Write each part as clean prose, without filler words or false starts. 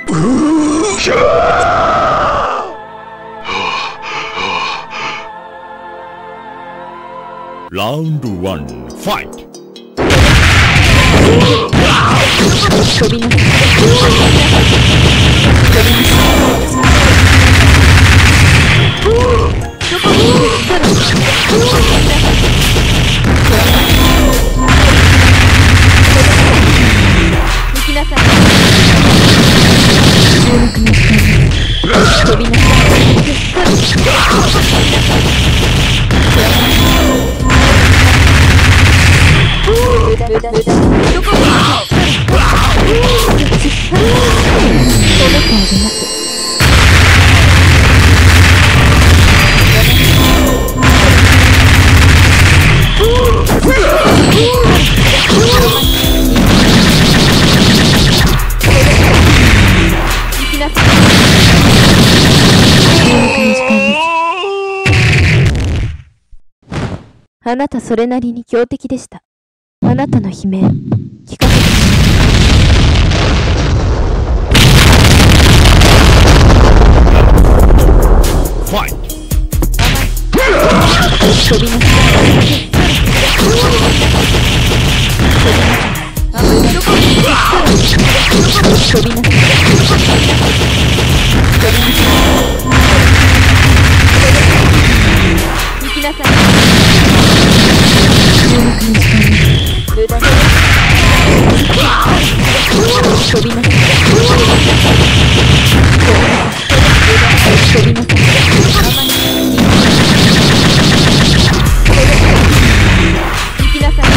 ラウンド1ファイト。 飛びなさい。行きなさい。飛びなさい。どこにあなたそれなりに強敵でした。あなたの悲鳴、聞かせて。 ファイト。 飛びなさい。飛びなさい。行きなさい。無駄だ。飛びなさい。飛びなさい。行きなさい。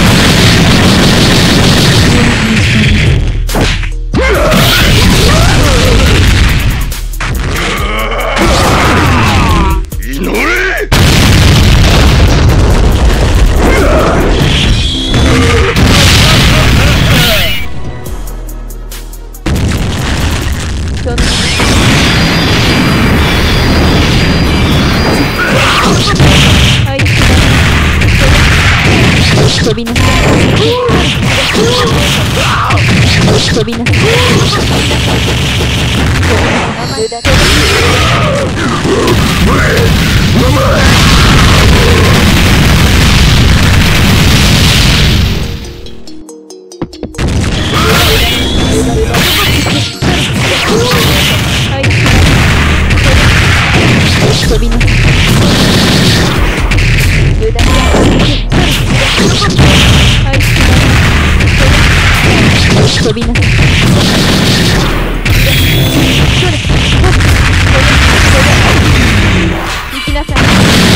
飛びなさい。飛びなさい。飛びなさい。飛びなさい。行きなさい。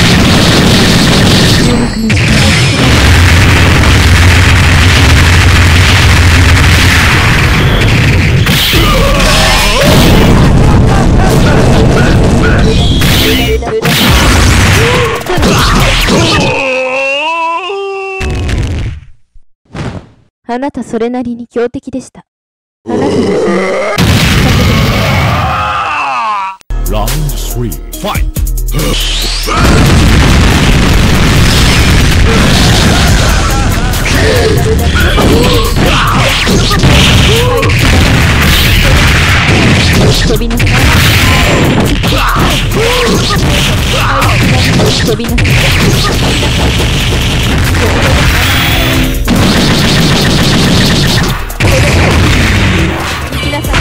あなたそれなりに強敵でした。あなたの悲鳴、 ラウンド3ファイト。 飛びなさい。飛びなさい。行きなさい。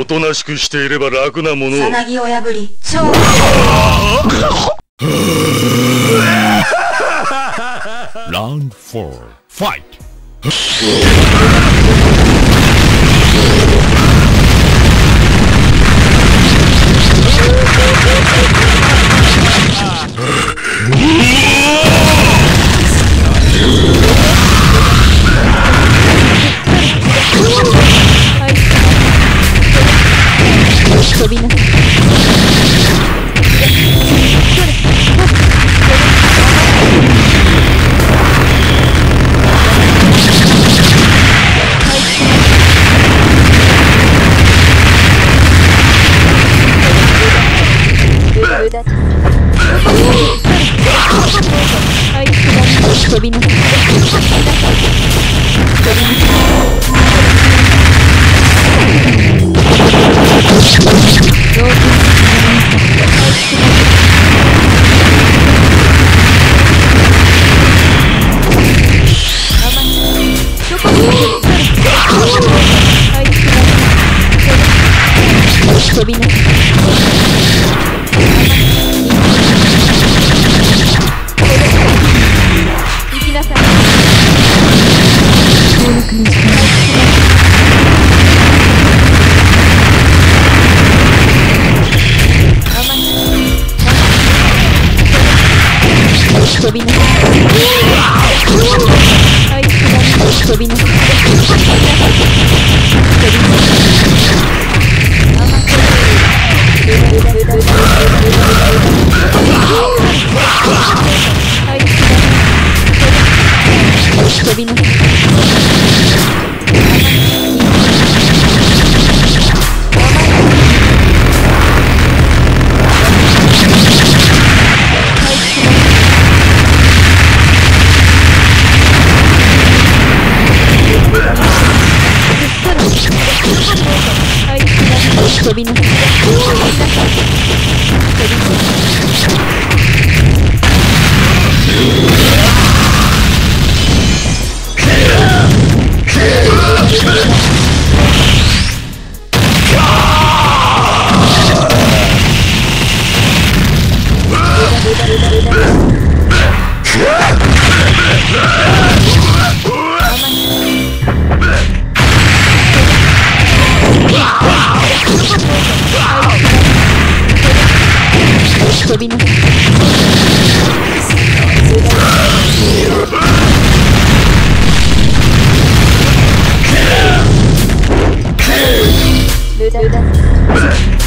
となしくしていれば楽なものを。 さなぎを破り超 Round 4 Fight!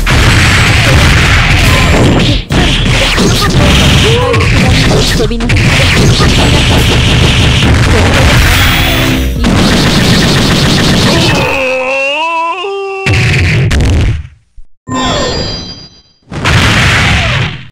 Robin.